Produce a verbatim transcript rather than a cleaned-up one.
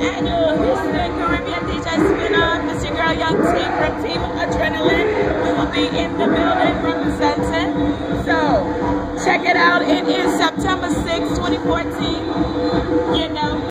annual Houston Caribbean D J spin-off. It's your girl Young T from Team Adrenaline. We will be in the building representing. So check it out. It is September sixth, twenty fourteen. You know.